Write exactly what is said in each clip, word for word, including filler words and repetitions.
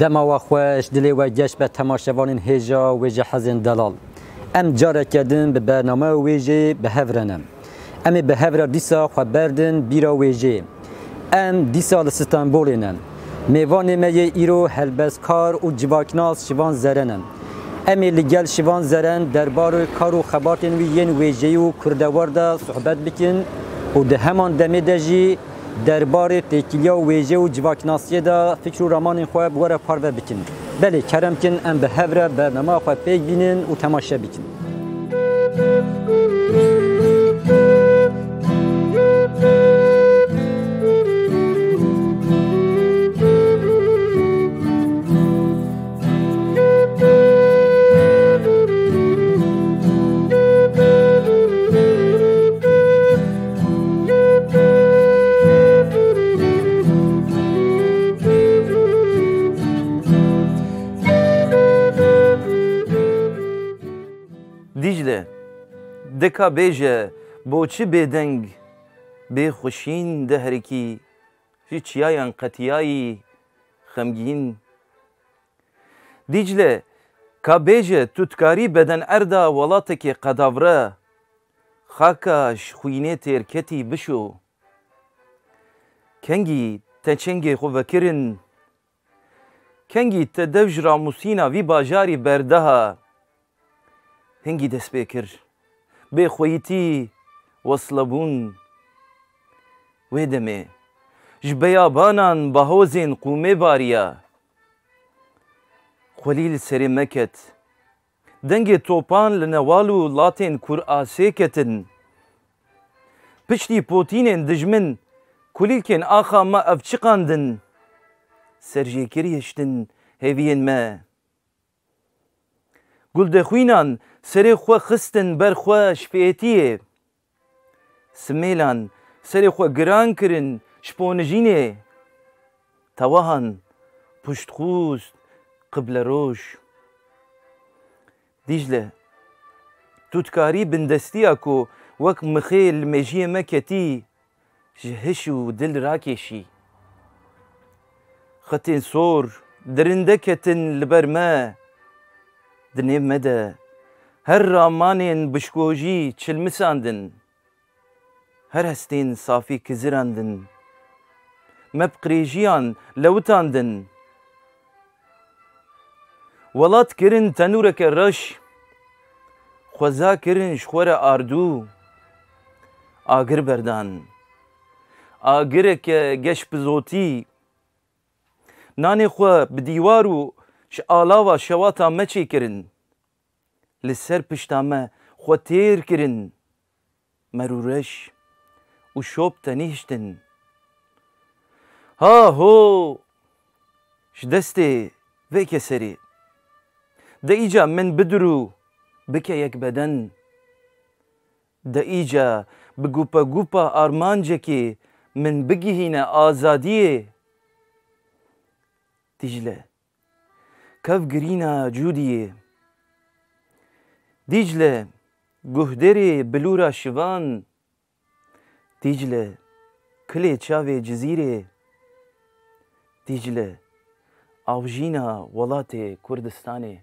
دما و خوش دلی و گشت به تماشاوان هجا و ویژه حزن دلال ام جاره کردن به برنامه ویژه به هفرنم ام به هفر دیسا خبردن بیرا ویژه ام دیسا لستانبولینن میوان میه ایرو هلبسکار و جواکناس شوان زرنن امی لگل شوان زرن دربار کار و خبرتن وی ین ویژه و کردواردا صحبت بکن و ده همان دمی دجی دربار تکیلیا و ویژه و جواکناسیه دا فکر و رامان خواه بواره پارو بکن بله کرم کن ام به هفر برنامه خواه پیک بینن و تماشا بکن Dicle, deka bêje bo çi bêdeng bê xweşîn de herekî ji çiyayan qetiyayî xemgîn. Dicle, ka bêje tu dikarî beden erda welatekê qedavre xaka ji xwînê têrketî bişo. Kengî te çengê xwe vekirin, kengî te dev ji ramûsîna vî bajarî berdeha هنگی دست بکر به خویتی وصلبون و دمه جبیابانان بهوزین قومه باریا خلیل سری مکت دنگ توپان لنوالو لاتین کور آسیکتن پشتی پوتینین دجمن کلیلکن آخا ما افچقاندن سرجی کریشتن هیوین ما گلدخوینان سری خو خستن بر خو شپیتیه سمیلان سری خو گران کرن شپونجینه تواهان پشت خوست قبل روش دیجله توتکاری بندستیا کو وک مخیل مجیه مکتی جهشو دل راکشی خطین سور درنده کتن لبرما دنیم مده هر رامانین بشکوجی چلمساندن هر هستین صافی کزراندن مبقریجیان لوتاندن ولات کرن تنورک رش خوزا کرن شخور آردو آگر بردان آگرک گش بزوتی نانی خو بدیوارو ش آلاوا شواتا مچی کرن لسر پشتامه خو تیر کرن مرورش و شوب تنیشتن ها هو شدسته و کسری ده ایجا من بدرو بکه یک بدن ده ایجا بگوپا گوپا آرمانجه که من بگیهینه آزادیه دیجله کف گرینا جودیه دیجله گهدری بلورا شوان دیجله کلی چاوی جزیره دیجله آوژینا ولات کردستانه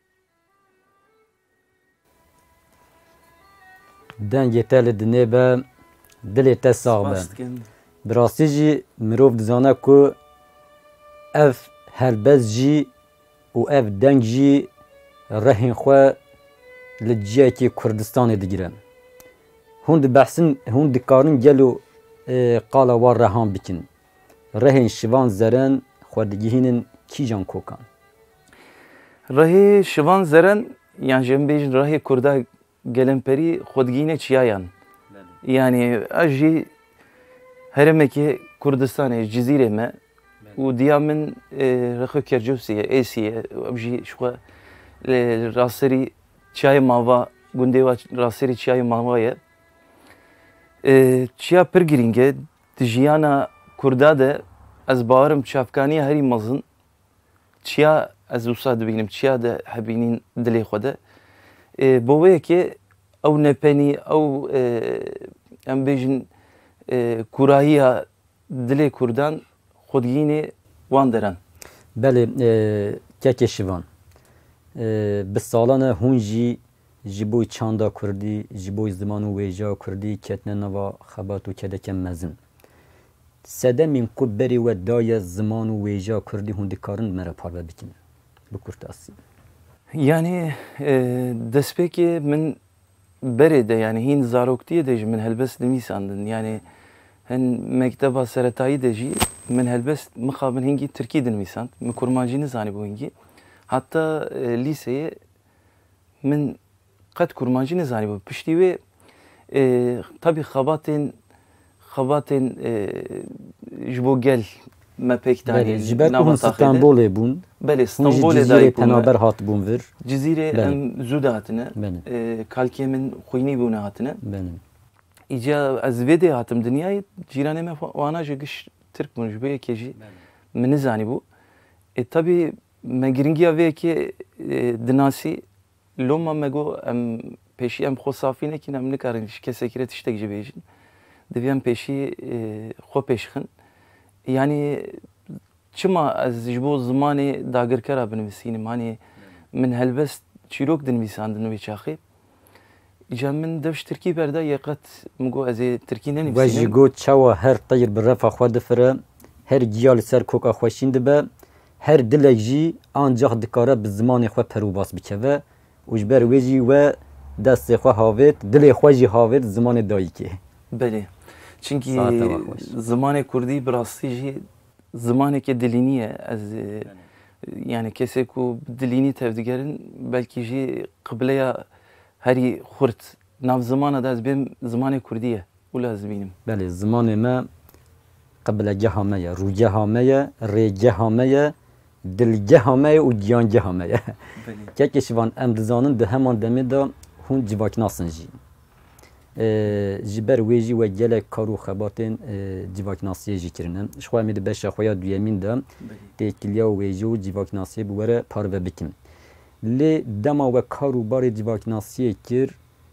دنگی تل دنه به دلی تساق به براستی جی مروف دزانه که اف هلبز جی و اف دنگ جی رهین خواه لجیه که کردستان دیگرن هند بحثن هند کارن گلو قالا وار رهان بکن رهین شوان زرن خودگیهنن کی جان کوکان رهی شوان زرن yani جنبیج رهی کرده گلمپری خودگینه چیایان yani اجی هرمه که کردستان جزیره ما و دیامن رخو کرجوسیه ایسیه ابجی شو راسری چای ماوا گندهوا راسری چای ماوایه چیا پرگرینگه دجیانا کرداده از باورم چافکانی هری مزن چیا از وساد بگیرم چیا ده حبینین دلی خوده بویه که او نپنی او ام بیجن کراهی دلی کردان خودگینی وان درن بله که شوان به سالانه هونجی جبوی چاندا کردی جبوی زمان و ویجا کردی کتنه نوا خبات و کده کم مزن سده من کو بری و دای زمان و ویجا کردی هوندی کارن مره پار بکن بکرت اسی yani e, despeki min berede yani hin zaroktiye de min helbes demi sandın yani hen mekteba seretayı de ji min helbes mukhaben hingi Türkiye demi sand mi kurmancını zani bu hingi hatta e, liseye min kat kurmancını zani bu pişti ve e, tabi xabatin xabatin e, jbo gel me pek tane jiber ku İstanbul'e bun bele İstanbul'e dahi penaber hat bun vir Cizire em zudatine kalkemin khuyni buna hatine benim İca az vede hatım dünyayı cirane me wana jigiş Türk bun jbe keji min zani bu e tabi me giringiya ve ki dinasi loma mego em peşi em khosafine ki nem nikarin ke sekret işte gibejin deviyem peşi xo peşxin yani çima az jbo zamanı dagirkara binivisinim hani min helbest çirok dinvisandın ve çaxi İca min devş Türkiye berda yaqat mugo az Türkiye ne ve jigo çawa her tayir bir rafa xwe difire her giyal ser koka xweşin dibe her dilek jî ancak dikare bi zimanê xwe perûbas bikeve û ji ber wê jî we destê xwe havêt dilê xwe jî havêt zimanê dayîkê belê çünkü zimanê Kurdî bi rastî jî zimaneke dilînî ye ez yani kesê ku dilînî tevdigerin belkî jî qibleya herî xurt nav zimana da ez bêm zimanê Kurdî ye û ez bînim belê zimanê me qiblegeha me ye rûgeha me ye rêgeha me ye dilgeha me ye û giyangeha me ye kekê şivan em dizanin di heman demê de hûn civaknasin jî ji ber wê jî we gelek kar û xebatên civaknasiyê jî kirine ji xwe em ê di beşa xwe ya duyemîn de têkiliya wê jî û civaknasiyê bi were parve bikin lê dema we kar û barê civaknasiyê kir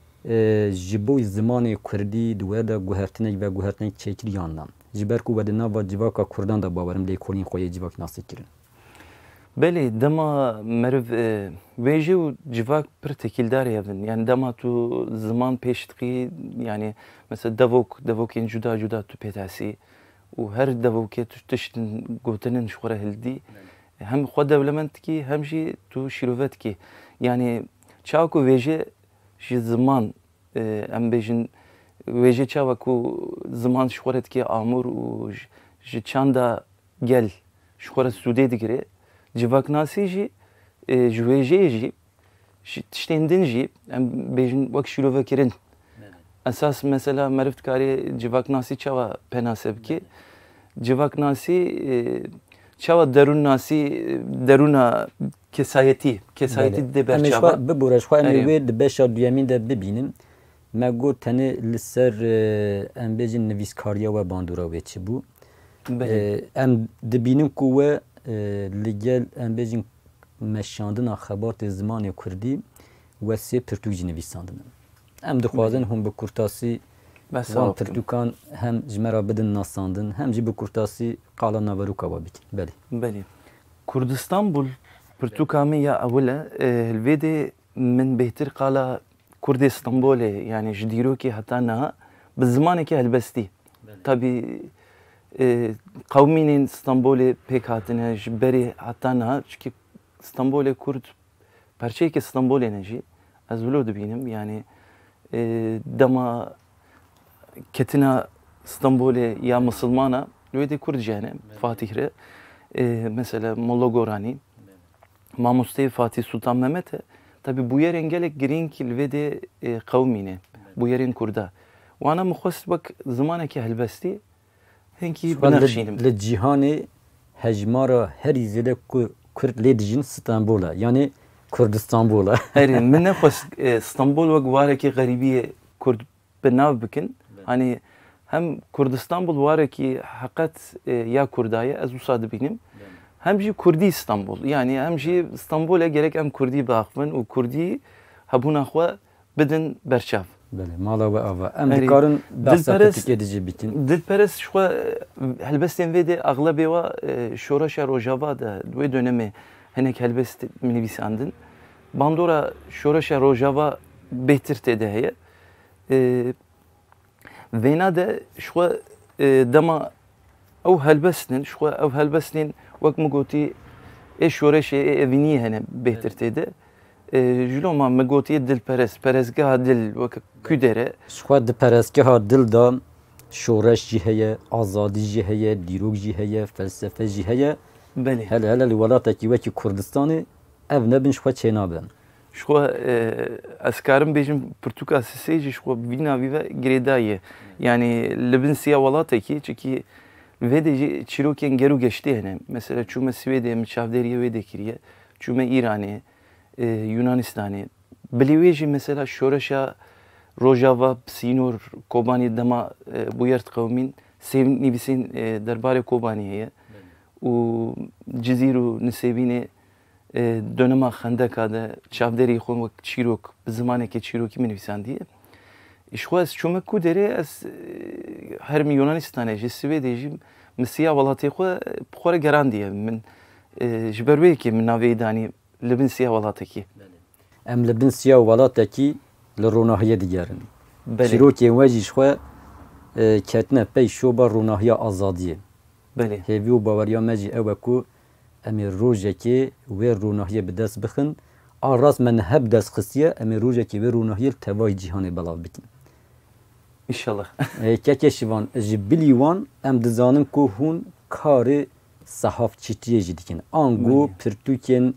ji bo zimanê Kurdî di we de guhertinek ve guhertinek çêkiriyan da ji ber ku we di nava civaka Kurdan da bawerim lê kolîn xwe yê civaknasî kirin belê dema meriv wê jî û civak pir tekîldarê hebin yani dema tu ziman pêş dikî yani mesela devok devokên cuda cuda tu pêtasî û her devokê tu tiştin gotinin ji xwe re hildî hem xwe dewlemend dikî hem jî tu şîrovet dikî yani çawa ku wê jê ji ziman em bêjin wê jê çawa ku ziman ji xwe re dikî amûr û ji çanda gel ji xwe re sûdê digire civaknasî jî ji wê jê jî tiştên din jî em bêjin wek şîrovekirin esas mesela meriv dikarê civaknasî çawa penase bike civaknasî çawa derûnnasî derûna kesayetî kesayetî de ber çawa bibûre ji xwe em ê wê di beşa duyemîn de bibînin me got tenê li ser em bêjin nivîskariya we bandora wê çibû em dibînin ku we li gel em bêjin meşandina xebatê zimanê Kurdî we sê pirtûk jî nivîsandin em dixwazin hûn bi kurtasî wan pirtûkan hem ji me re bidin nasandin hem jî bi kurtasî qala naverûka we bikin belê belê Kurdistanbul pirtûka me ya ewil e li vê de min bêhtir qala Kurdê İstanbulê yani ji dîrokê heta niha bi zimanekî helbestî tabii qewmînên İstanbulê pêk hatine ji berê heta niha çünkü İstanbulê Kurd parçeyekî İstanbulê ne jî ez wilo dibînim yani dema ketina İstanbulê ya Musulmana wê de Kurd jî hene Fatih re mesela Molla Gorani mamosteyê Fatih Sultan Mehmet e tabii bu yerên gelek girîng li vê de qewmîn e bu yerên Kurda wana min xwest wek zimanekî helbestî hinkî binexşînim li cîhanê hejmara herî zêde ku Kurd lê dijîn İstanbul'a yani Kurdistanbul'a herî min nexwest İstanbul wek warekî xerîbiyê Kurd bi nav bikin hani hem Kurdistanbul warekî heqet ya Kurdaye ez wisa dibînim hem jî Kurdî İstanbul yani hem jî İstanbulê gerek em Kurdî biaxivin û Kurdî hebûna xwe bidin berçav بله مالا و آوا ام أري. دکارن بحثا دلپرست- تک ادیجی بیتین Dilperest şuva helbestên vê de aglabe wa şoreşa Rojava da duê dönemê hinek helbest minivîsandin. Bandora şoreşa Rojava bêhtir tê de heye. Vêna de şuwa dema ew helbestên şuwa ew helbestên wek min gotî ê şoreşê ê evîniyê hene bêhtir tê de. Ji lo ma min gotiye dilperest, perezgeha dil wek kû dere. شخوا د پرستگاه دل دا شورش جی هیه آزادی جی هیه دیروگ جی هیه فلسفه جی هیه Belê. هل هل الولاتا کی وکی کردستانی ev nebin şخوا çê nabin Şuwa ez karim bêjim pirtûka sisê jî şuwa vîna vî ve girêdayê. Yani li bin siya welatekî çikî vê de jî çîrokên gerû geştî hene. Mesela çûme Swêdê min çavdêriya wê de kiriye. Çûme İranê, Yunanistanê. Bilî wê jî mesela şoreşa Rojava, Sînor, Kobanî dema bu yert qewmîn sêv nivîsên derbarê Kobanî heye. û Cizîr û Nisêbînê dönema xendeka de çavderê xwe wek çîrok bi zimanekê çîrokî min nivîsandiye. Îşxwe ez çûme ku derê ez herî Yunanistanê ji Swêdê jî min siya welatê xwe xwe re gerandiye. Min ji ber wê yekê min navê danî li bin siya welatekî. em li bin siya welatekî li rûnahiye digerin Belê. çîrokên we jî şxwe ketine pey şoba rûnahiya azadiyê Belê. hêvî û baweriya me jî ew e ku em ê rojekê wê rûnahiyê bi dest bixin a rast me niheb dest xistiye em ê rojekê wê rûnahiyê li tevahî cîhanê belav bikin. İnşallah. Keke şivan ji bilî wan em dizanin ku hûn karê sehafçîtiyê jî dikin. Ango pirtûkên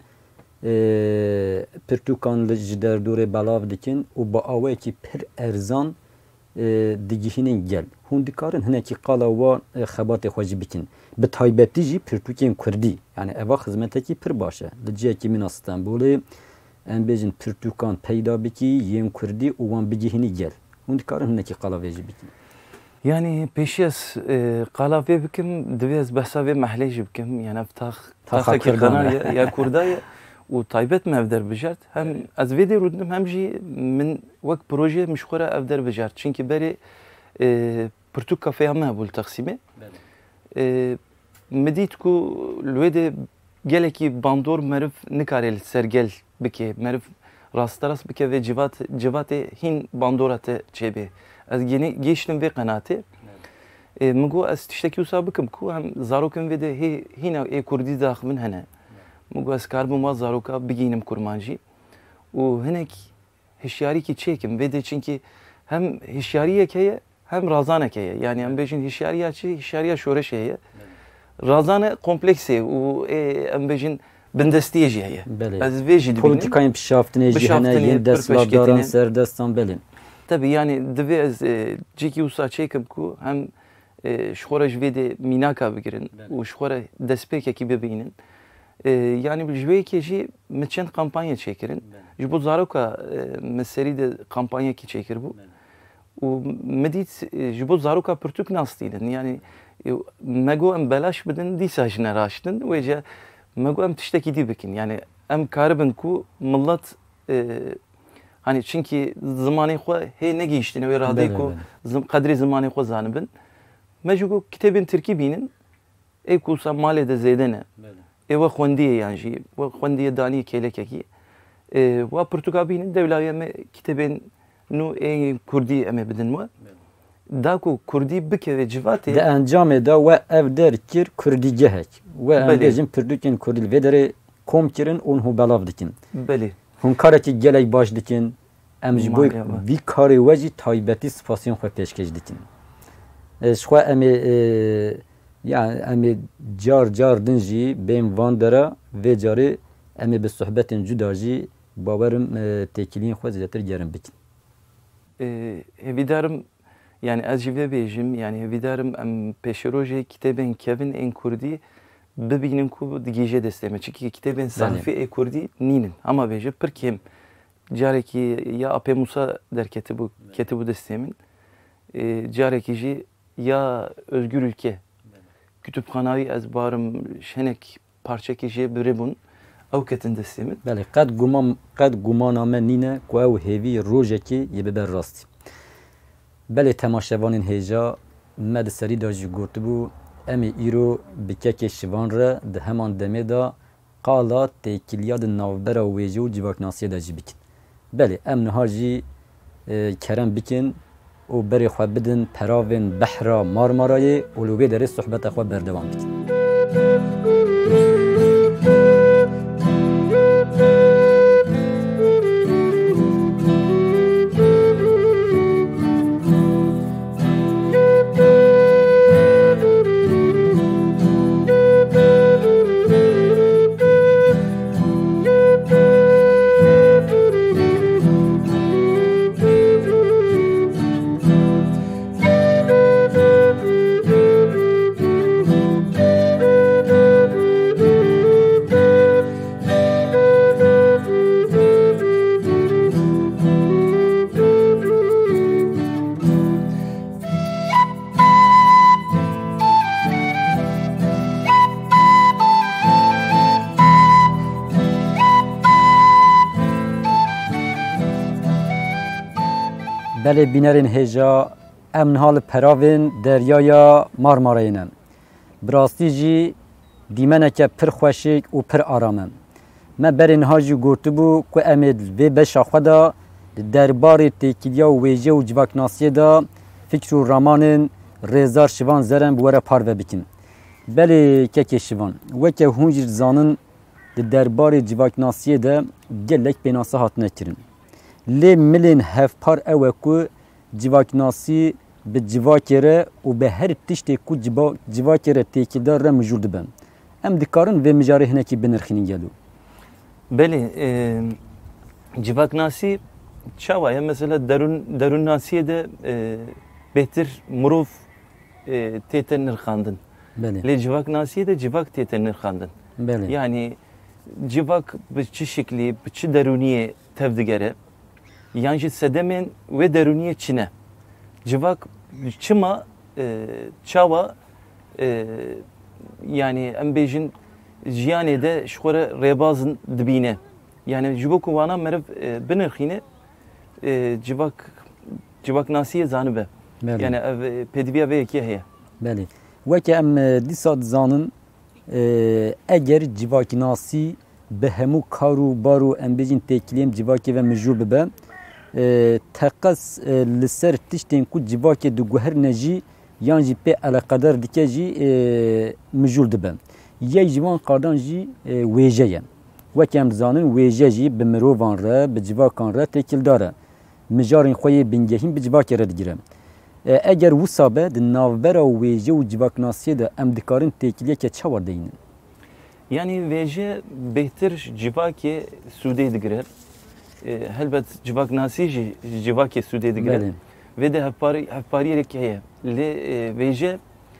pirtûkan li ji derdorê belav dikin û bi awayekî pir erzan digihînin gel. Hûn dikarin hinekî qala wan xebatê xwe jî bikin. Bi taybetî jî pirtûkên Kurdî. Yani eva xizmetekî pir baş e. Li ciyekî min a Stenbolê em bêjin pirtûkan peyda bikî yên Kurdî û wan bigihînî gel. Hûn dikarin hinekî qala vê jî bikin. Yani pêşî ez qala vê bikim divê ez behsa vê mehlê jî bikim. Yani ev tax taxekî qena ya Kurda ye û taybet me ev derbijart. Hem ez vê dê rûdinim hem jî min wek proje min ji xwe re ev derbijart. Çinkî berê pirtûk kafeya me hebû li Texsîmê. Mi dît ku li wê de gelekî bandor meriv nikare li ser gel bike. Meriv rasterast bike ve civat civatê hîn bandora te çêbê. Ez genî geçtim vê qenatê. Min got ez tiştekî wisa bikim ku hem zarokên vê de hê hîna ê Kurdî daxivin hene. Min got ez karibim wa zaroka bigînim kurman jî. û hinek hişyarîkî çêkim vê de çinkî hem hişyariyek heye hem razanek heye. Yani em bêjin hişyariya çi hişyariya şoreşê heye. Razane kompleksê û em bêjin bindestiyê jî heye. Ez vê jî dibînim. Politikayên pişaftinê jî hene yên desthilatdaran serdestan belin. Tabii yani divê ez cîkî wisa çêkim ku hem ji xwe re ji vê de mînaka bigirin û ji xwe re destpêkekî bibînin. Yani ji vê yekê jî min çend kampanya çêkirin. Ji bo zaroka min serî de kampanyekî çêkiribû. û mi dît ji bo zaroka pirtûk nas dînin. Yani me got em belaş bidin dîsa jî ne raştin. Wê ce me got em tiştekî dî bikin. Yani em karibin ku millet hani çünkü zamanı xwe hê negîştine wê radê ku qedrê zimanê xwe zanibin. Me jî got kitêbên Tirkî bînin. Ê ku wisa malê de zêde ne. Ê we xwendiye yan jî. We xwendiye danî kêlekekî. Wa pirtûka bînin dewlawiya me kitêbên nû ê Kurdî em ê bidin we. Da ku Kurdî bikeve civatê. Di encamê da we ev derkir Kurdîgehek. We em bêjin pirtûkên Kurdî vê derê kom kirin û hûn belav dikin. Belê. Hûn karekî gelek baş dikin. Em ji bo vî karê we jî taybetî spasiyên xwe pêşkêş dikin. Ji xwe em ê yani em ê car car din jî bên van dera vê carê em ê bi sohbetên cuda jî bawerim têkiliyên xwe zêdetir gerin bikin. Hêvîdarim yani ez jî vê bêjim yani hêvîdarim em pêşerojê kitêbên kevin ên Kurdî bibînin ku digîje destê me. Çikî kitêbên safî ê Kurdî nînin. Ama bêje pir kêm. Carekî ya Apê Musa derketibû ketibû destê min. Carekî jî ya Özgür Ülke. Kütüpxanayî ez barim hinek parçekî jê birêbûn. Ew ketin destê min. Belê qet guman qet gumana me nîne ku ew hêvî rojekê yê biber rastî. بله تماشاوانین هیجا مد سری دا جی گرت بو امی ایرو بکک شوان را ده همان دمه دا قالا تیکیلیا ده نوبرا ویجو جیواک ناسیه دا جی بکن بله ام نها جی کرم بکن و بری خواه بدن پراوین بحرا مارمارای اولوی داره صحبت خواه بردوان بکن بله بینرین هجا امن حال پراوین دریایا مارمارینم براستی جی دیمنه که پر خوشک و پر آرامم ما برین هاجی گرتو بو که امید و بشا خدا دربار تکیلیا و ویجه و جواک ناسیه دا فکر و رامانین رزار شوان زرم بواره پارو بکن بله که شوان و که هونجر زانن دربار جواک ناسیه دا گلک بیناسه هات نکرن لی ملین هفپار اوه کو جواک ناسی به جواکره و به هر تشتی کو جواکره تیکیدار را مجرد بن ام دکارن و مجاره هنکی بنرخینی گلو بله جواک ناسی چاوه مثلا درون درون ناسیه ده بهتر مروف تیتر نرخاندن بله لی جواک ناسیه ده جواک تیتر نرخاندن بله yani civak bir çi şekli, bir çi deruniye tevdigere, yani sedemen ve deruniye çine. Civak çıma e, çava e, yani embejin jiyanede şkore rebazın dibine. Yani civaku vana merv e, binirkhine e, civak civak nasiye zanıbe. Yani ev pedviya ve ki heye. Beli. Ve ki em disat zanın eğer civaki nasi به همو کارو بارو ام بیجین تکلیم جواکی و مجور ببه تقص لسر تشتین کو جواکی دو گوهر نجی یان جی پی علاقدار دیکه جی مجور دبه یه جوان قاردان جی ویجه یم و کم زانن ویجه جی به مروان را به جواکان را تکل داره مجارین خوی بینگهیم به جواکی را دیگرم اگر وصابه د ناوبرا ویجه و جواک ناسیه ده ام دکارن تکلیه که چه ورده اینن Yani veje behtir civaki Suudiye digirer. Helbet civak nasi civaki Suudiye digirer. Ve de hepari hepari rekeye. Le veje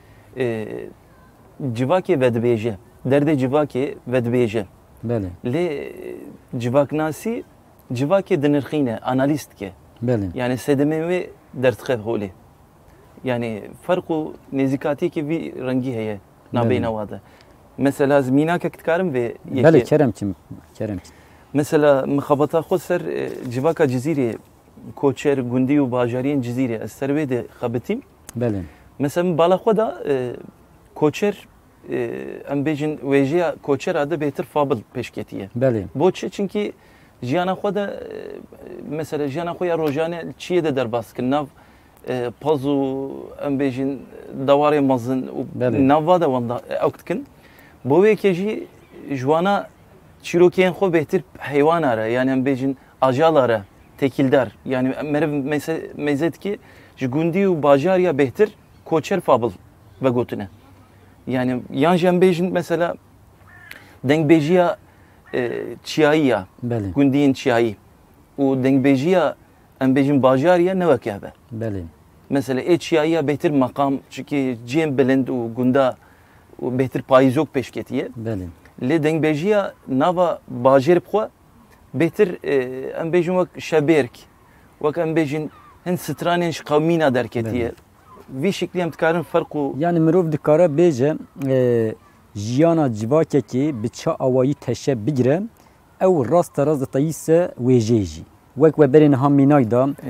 civaki vedbeje. Derde civaki vedbeje. Bele. Le civak nasi civaki denirkhine analist ke. Bele. Yani sedeme ve dertxe hole. Yani farku nezikati ki bir rengi heye. Nabeyna vada. Mesela zminak ektikarım ve Bele kerem kim kerem kim. Mesela mukhabata xod ser civaka cizire koçer gundi u bajariyen cizire ez serve de xabetim. Bele. Mesela bala xoda koçer em bejin vejiya koçer adı behtir fabıl peşketiye. Bele. Boçe çünkü jiyana xoda mesela jiyana xoya rojane çiye de derbas kin nav pazu em bejin davarê mazin û nava de wanda ew bu vekêjî ji wana çîrokên xwe bêhtir heywan are yani em bêjin ajal are tekildar yani meriv mezet ki ji gundî û bajariya bêhtir koçer fabil vegotine yani yan ji em bêjin mesela dengbêjiya çiyayiya gundiyên çiyayî û dengbêjiya em bêjin bajariya ne weke hebe. Mesela eçiyayiya bêhtir makam çünkü cêm bilind û gunda û bêhtir payîzok pêşketiye. Lê dengbêjiya nava bajêr bixwe bêhtir em bêjin wek şebêrk wek em bêjin hin stranên ji qewmîna derketiye. Vî şeklî em dikarin ferq û yani mirov dikare bêje jiyana civakekê bi ça awayî teşe bigire ew rast rast tayîse wêjê jî. Wek we berê niha mînay da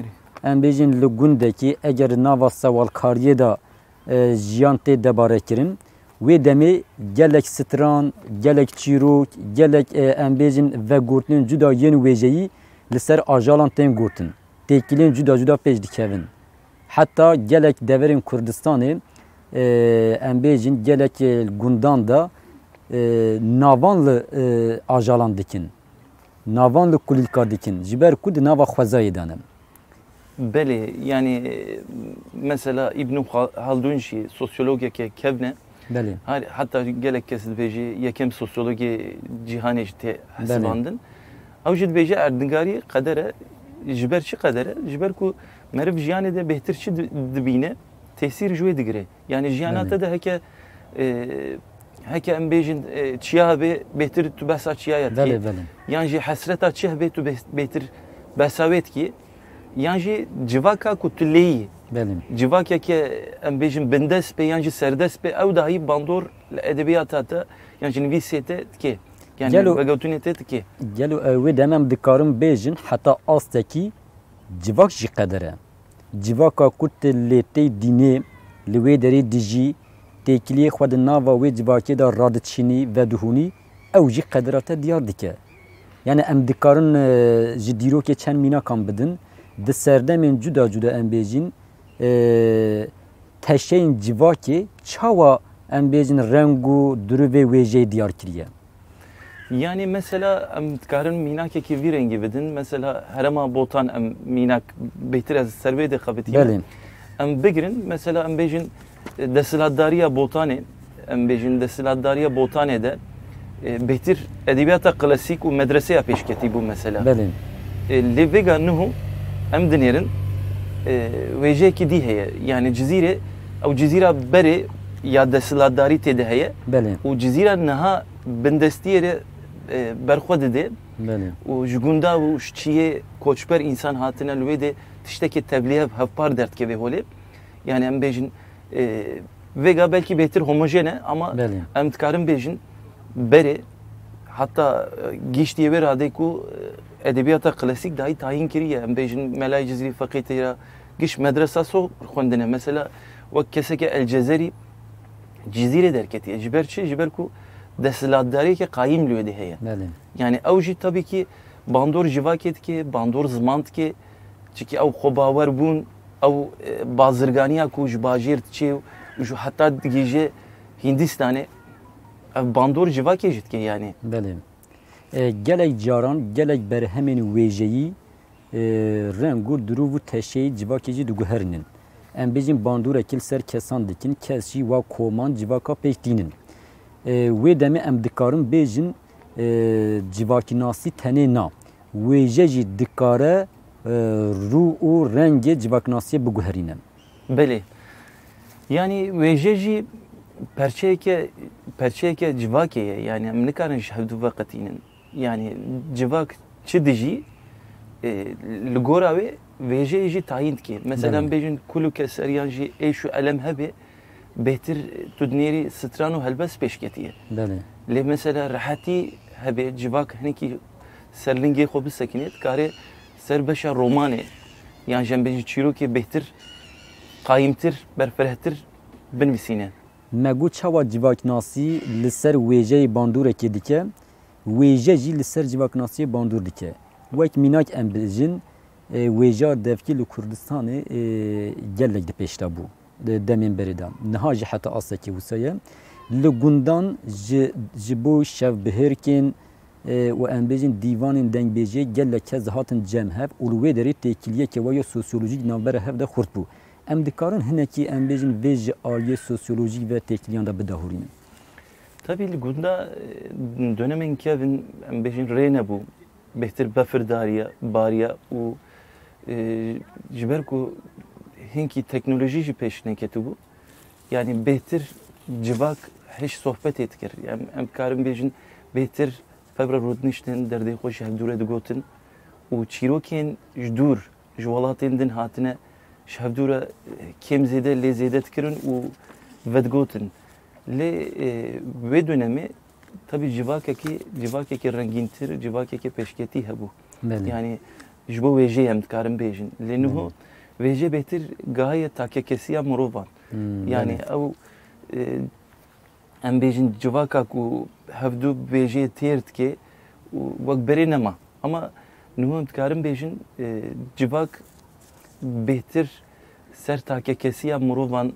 em bêjin li gundekî eger nava sewalkariyê da jiyan tê debare kirin wê demê gelek stran, gelek çîrok, gelek em bêjin vegotinên cuda yên wêjeyî li ser ajalan tên gotin. Têkilên cuda cuda pêş dikevin. Heta gelek deverên Kurdistanê em bêjin gelek gundan da navan li ajalan dikin. Navan li kulîlkar dikin. Ji ber ku di nava xwezayê danin. Belê, yani mesela İbn Haldun jî sosyologeke kevne. Belê. Hatta gelek kes dibêjî yekem sosyoloji cîhanê jî tê hesibandin. Ew jî dibêje erdingarî qedere ji ber çi qedere? Ji ber ku meriv jiyanê de bêhtir çi dibîne tesîr ji wê digire. Yani jiyana te de heke heke em bêjin çiya hebe bêhtir tu behsa çiya yekî. Yan jî hesreta çi hebe tu bêhtir behsa wê dikî. Yan jî civaka ku tu lêyî. Civakeke em bêjin bindest be yan jî serdest be ew dahî bandor li edebiyata te yan jî nivîsê te dike. Yani vegotunê te dike. Gelo ew wê demem dikarim bêjin heta astekî civak jî qedere. Civaka ku tu lê tê dînê li wê derê dijî têkiliyê xwe di nava wê civakê da radiçînî ve dihûnî ew jî qedera te diyar dike. Yani em dikarin ji dîrokê çend mînakan bidin di serdemên cuda cuda em bêjin teşeyên civakê çawa em bêjin reng û diruvê wêjeyê diyar kiriye. Yani mesela em dikarin mînakekî vî rengî bidin. Mesela herema botan em mînak bêhtir ez servê de xebitîne. Em bigirin mesela em bêjin desilatdariya botanê em bêjin desilatdariya botanê de bêhtir edebiyata klasîk û medreseya pêşketî bû mesela. Lê vêga niho em dinêrin wêjeyekî dî heye. Yani cizîrê ew cizîra berê ya desilatdarî tê de heye û cizîra niha bindestiyê re berxwe dide û ji gunda û ji çiyê koçber însan hatine li wê de tiştekê tebliğ hevpar derdkeve holê. Yani em bêjin vêga belkî bêhtir homojene ama em dikarin bêjin berê hatta gîştiyê wê radê ku edebiyata klasîk dahî tayin kiriye. Em bêjin Melay Cizîrî feqî tê ra giş medresa so xwendine. Mesela wek keseke El Cezerî cizîrê derketiye. Ji ber çi? Ji ber ku desilatdariyeke qayîm li wê de heye. Yani ew jî tabii ki bandor civakê dike, bandor ziman dike. Çikî ew xwebawer bûn, ew bazirganiya ku ji bajêr diçe û heta digîje Hindistanê ev bandor civakê jî dike yani. Belê. Gelek caran, gelek berhemên wêjeyî reng û dirûv û teşeyî civakê jî diguherînin. Em bêjin bandorekî li ser kesan dikin, kes jî wa koman civaka pêş dînin. Wê demê em dikarin bêjin civakînasî tenê na. Wêje jî dikare rû û rengê civakînasiyê biguherîne. Belê. Yani wêje jî perçeyeke perçeyeke civakê ye. Yani em nikarin ji hevdû veqetînin. Yani civak çi dijî li gora wê wêjeyê jî tayîn dike. Mesela em bêjin kul û keseriyan jî êş û elem hebe bêhtir tu dinêrî stran û helbest pêşketiye. Lê mesela rehetî hebe civak hinekî serlingê xwe bisekine dikare ser beşa romanê yan ji em bêjin çîrokê bêhtir qayîmtir berfirehtir binivîsîne. Me got çawa civakînasî li ser wêjeyê bandûrekê dike, wêje jî li ser civakînasiyê bandûr dike. Wek mînak em bêjin wêja devkî li Kurdistanê gelek di pêşta bû demên berê de. Niha jî heta asekê wisa ye. Li gundan ji bo şevbihêrkên û em bêjin dîvanên dengbêjiyê gelek kes hatin cem hev û li wê derê têkiliyeke we ya sosyolojîk navbera hev de xurt bû. Em dikarin hinekî em bêjin vê ji aliyê sosyolojîk ve têkiliyan da bidahûrînin. Tabii li gunda dönemên kevin em bêjin rê nebû. Bêhtir befirdariya, bariya û ji ber ku hinkî teknolojî jî pêş neketibû. Yani bêhtir civak hiç sohbetê dikir. Yani em karin bêjin bêhtir fevra rûdniştin derdê xwe ji hevdûre digotin û çîrokên ji dûr ji welatên din hatine ji hevdûre kêm zêde lê zêde dikirin û vedigotin. Lê wê dönemê tabii civakekî civakekî rengîntir, civakekî pêşketî hebû. Yani ji bo wêjeyê em dikarin bêjin. Lê niho wêjê bêhtir gahaya takekesiya mirovan. Yani ew em bêjin civaka ku hevdû wêjeyê têr dike wek berê nema. Ama niho em dikarin bêjin civak bêhtir ser takekesiya mirovan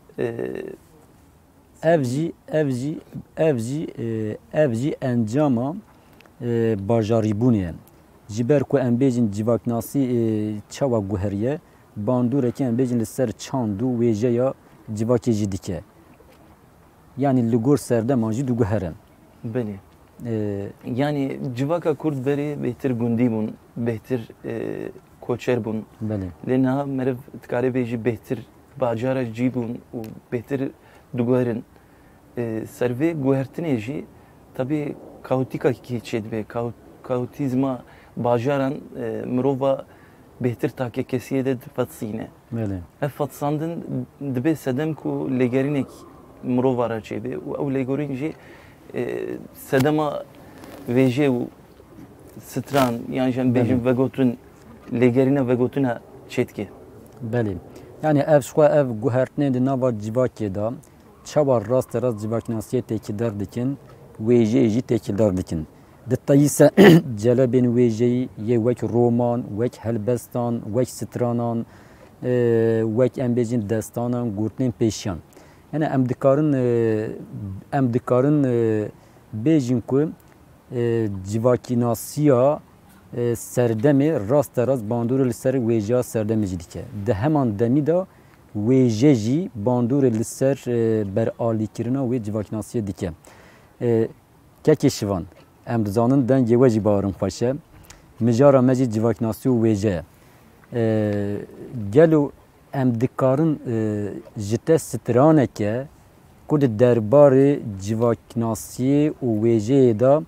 ev jî ev jî ev jî ev jî encama bajarîbûnê ye. Ji ber ku em bêjin civaknasî çawa guheriye bandûrekî em bêjin li ser çand û wêjeya civakê jî dike. Yani li gor serdeman jî diguhere. Belê. Yani civaka Kurd berê bêhtir gundî bûn, bêhtir koçer bûn. Belê. Lê niha meriv dikare bêjî bêhtir bajara cî bûn û bêhtir diguherin. Ser vê guhertinê jî tabii kaotikakî çê dibe. Kaotîzma bajaran mirova bêhtir takekesiyê de difetsîne. Belê. Ev fetsandin dibe sedem ku lêgerînek mirova ra çêbe û ew lêgerîn jî sedema wêjê û stran yan jî em bêjin vegotin lêgerîna vegotina çê dike. Belê. Yani ev xwe ev guhertinê di nava civakê da çawa rast rast civaknasiyê têkildar dikin, wêjeyê jî têkildar dikin. Di tayî se celebên wêjeyî yê wek roman, wek helbestan, wek stranan, wek em bêjin destanan, gurtinên pêşiyan. Yani em dikarin em dikarin bêjin ku civakînasiya serdemê rast rast bandûrê li ser wêjeya serdemê jî dike. Di heman demî da wêje jî bandûrê li ser beralîkirina wê civakînasiyê dike. Kekê şivan em dizanin dengê we jî barin xweş e. Mijara me jî civakînasî û wêje ye. Gelo em dikarin ji te straneke ku di derbarê civakînasiyê û wêjeyê da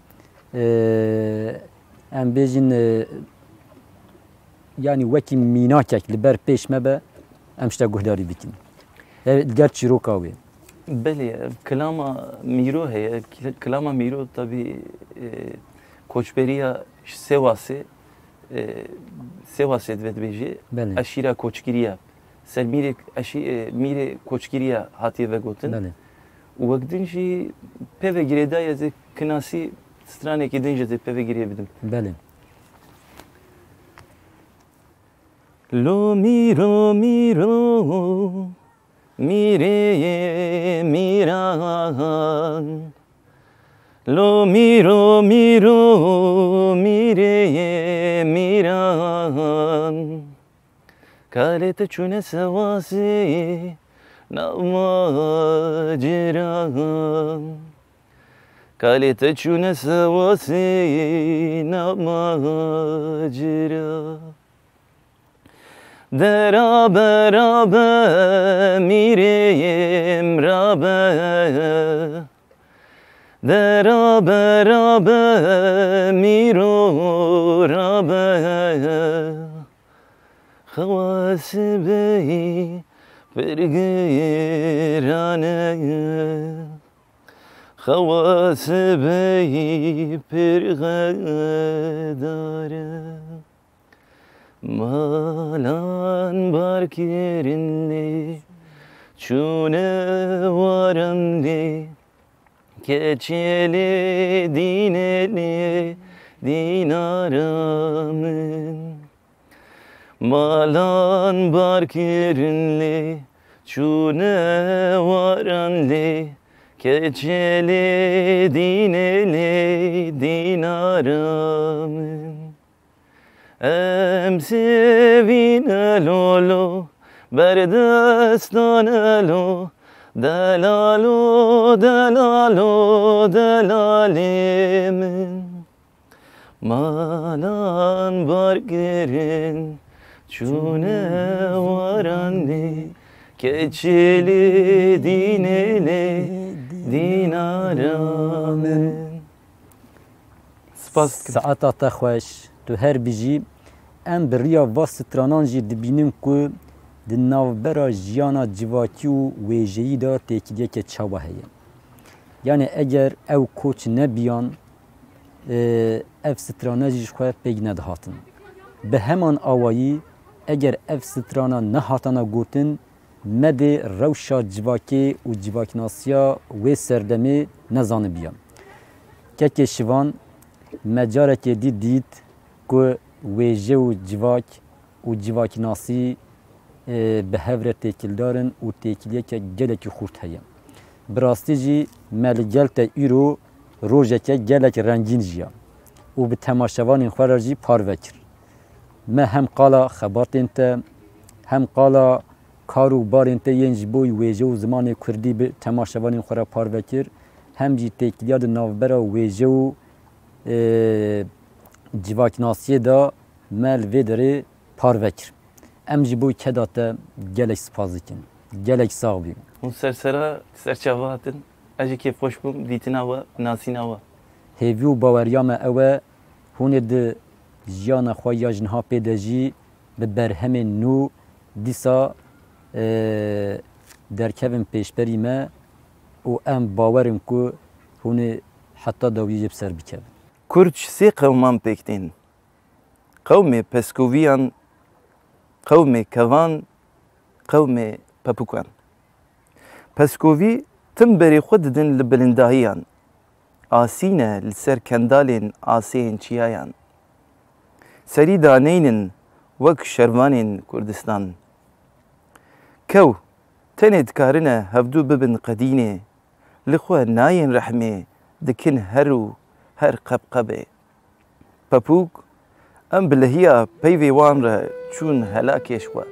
em bêjin yani wekî mînakek li ber pêş me be em ji te guhdarî bikin. Ger çîroka wê. Belê, kilama mîro heye. Kilama mîro tabii koçberiya Sewasê Sewasê divê dibêje eşîra koçgiriya. Ser mîrê eşî mîrê koçgiriya hatiye vegotin. Belê. û wek din jî peve girêda ez ê kinasî stranekê din ji ez ê peve girê bidim. Belê. Lo mîro mîro mireye miran. Lo miro miro mireye miran. Kalete çune sevasi namaciran. Kalete çune sevasi namaciran. Dera berabe mireyim rabe. Dera berabe miro rabe. Havası beyi pergirane. Havası beyi pergedare. Malan barkirinli çune varanli keçeli dineli dinaramın. Malan barkirinli çune varanli keçeli dineli dinaramın. Em sevine lolo, berdestane lo, delalo, delalo, delalimin. Malan bargerin, çune varandi, keçili dinele, dinaramin. Spas. Saata te xweş, tu her bijî em bi riya va stranan jî dibînin ku di navbera jiyana civakî û wêjeyî da têkiliyeke çawa heye. Yani eger ew koç nebiyan ev strana jî ji xwe pêk nedihatin. به همان آوایی اگر اف سترانا نهاتانا گوتن مده روشا جواکی و جواکناسیا و سردمی نزانه بیام که شوان مجاره که دید دید که ویجه و جواک و جواکناسی به هفر تیکل دارن و تیکلیه که گلک خورد هیم براستی جی ملگل تا ایرو روژه که گلک رنگین جیا و به تماشوان خواه جی پاروکر ما هم قالا خبرت انت هم قالا کارو بار انت ینج بوی ویجه و زمان کردی به تماشوان خواه پاروکر هم جی تیکلیاد نوبرا ویجه و جواکناسی دا مل ویدره پاروکر ام جی بوی کداتا گلک سپاز کن گلک ساغ بیم اون سرسرا سرچاوه هاتن اجی که خوش بوم دیتنا و ناسینا و هیویو باوریام اوه هونه ده جیان خواه یا جنها پیده جی به برهم نو دیسا در کبن پیشبری ما و ام باورم که هونه حتی دویجه بسر بکن کرد سی قومان پیکتین قوم پسکوویان قوم کوان قوم پپوکان پسکووی تم بری خود دن لبلندهیان آسینه لسر کندالین آسین چیایان سری دانینن وک شروانین کردستان کو تند کارنه هفدو ببن قدینه لخوا ناین رحمه دکن هرو هر قبقبه پپوک ام بلهیا پیوی وان را چون هلاکش و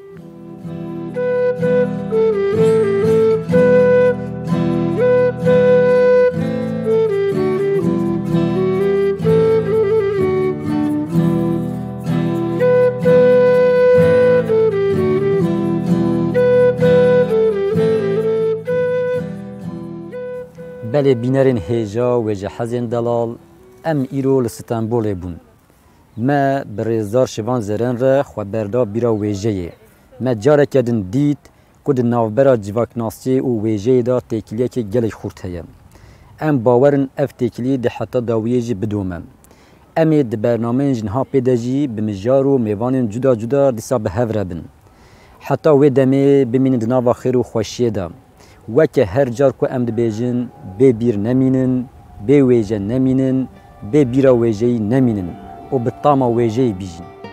بله بینرین هیجا و جهازین دلال ام ایرو لستانبول بون ما برزدار شوان زرن را خبردا بیرا ویجه ما جاره کدن دید کد نوبرا جواکناسی و ویجه دا تکلیه که گلک خورد هیم ام باورن اف تکلیه ده حتی داویجی بدومم امی ده برنامه جنها پیداجی بمجار و میوان جدا جدا دیسا به هفره بن حتی وی دمی بمین دناوا خیر و خوشیه دا وکه هر جار که ام دبیجن بی بیر نمینن بی ویجه نمینن بی بیرا ویجه نمینن و بالطامة ويجي بيجين